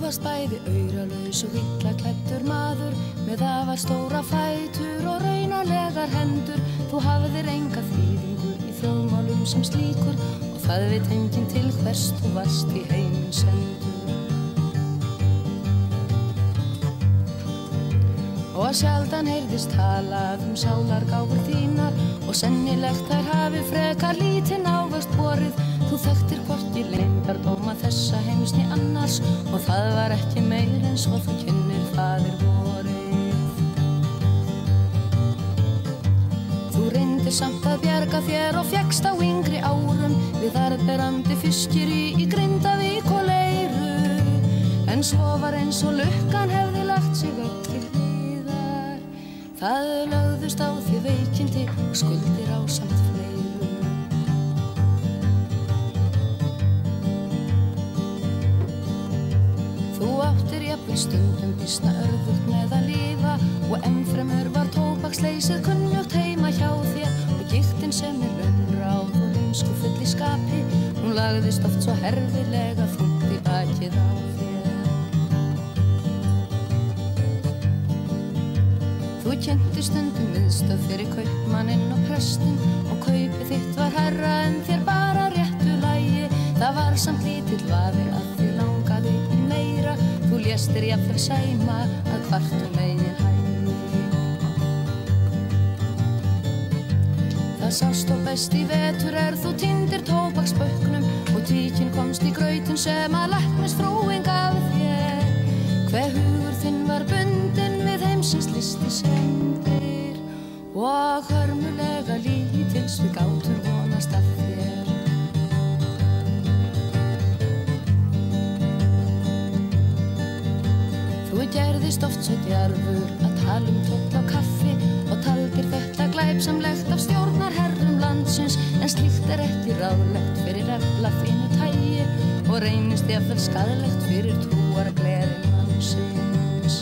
varst bæði auralaus og illa klæddur maður með afar stóra fætur og raunalegar hendur. Þú hafðir enga þýðingu í þjóðmálum sem slíkur og það veit enginn til hvers þú varst í heiminn sendur. Og sjaldan heyrðist talað sálargáfur þínar og sennilegt þær hafi frekar lítinn ávöxt borið. Þú þekktir hvorki leyndardóma þessa heims né annars og það var ekki meir eins og þú kynnir faðir vorið. Þú reyndir samt að bjarga þér og fékkst á yngri árum við arðberandi fiskiri í Grindavík og Leiru. En svo var eins og lukkan hefði lagt sig upp til hliðar. Það lögðust á því veikindi og skuldir ásamt fleiru. Þú áttir jafnvel stundum býsna örðugt með að lifa og ennfremur var tóbaksleysið kunnugt heima hjá þér og gigtin sem raunráð og lúmskufull í skapi, hún lagðist oft svo herfilega þungt í bakið á þér. Þú kynnti stundum miðstöð fyrir kaupmanninn og prestinn og kaupið þitt var hærra en þér bara réttu lagi. Það var samt lítill vafi að þig langaði í meira, þú léstir jafnvel sæma að hvartum eigin hægi. Það sást og best í vetur þú týndir tóbaksbökknum og tíkin komst í grautinn sem að læknisfrúin gaf þér. Hve hugur þinn var bundinn við heimsins listi sendir og hörmulega lítils við gátum vonast að þér. Þú gerðist oft svo djarfur að tala toll á kaffi og taldir þetta glæpsamlegt af stjórnarherrum landsins, en slíkt ekki ráðlegt fyrir efla fínu tægi og reynist jafnvel skaðlegt fyrir trúargleði mannsins.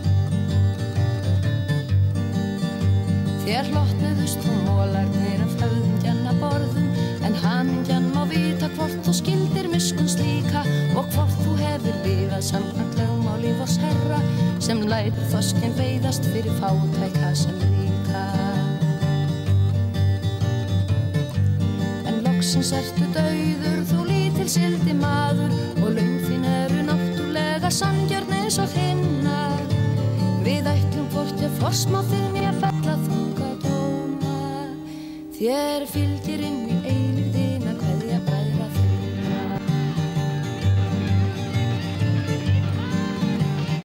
Þér hlotnuðust þú mólarnir af höfðingjanna borðum, en hamingjan má vita hvort þú skildir miskunn slíka og hvort þú hefur lifað samkvæmt lögmáli vors Herra sem lætur þorskinn veiðast fyrir fátæka sem ríka. En loksins ertu dauður, þú lítilsildi maður og laun þín eru náttúrlega sanngjörn eins og hinnar. Við ætlum hvorki að forsmá þig né fella þunga dóma, þér fylgir inn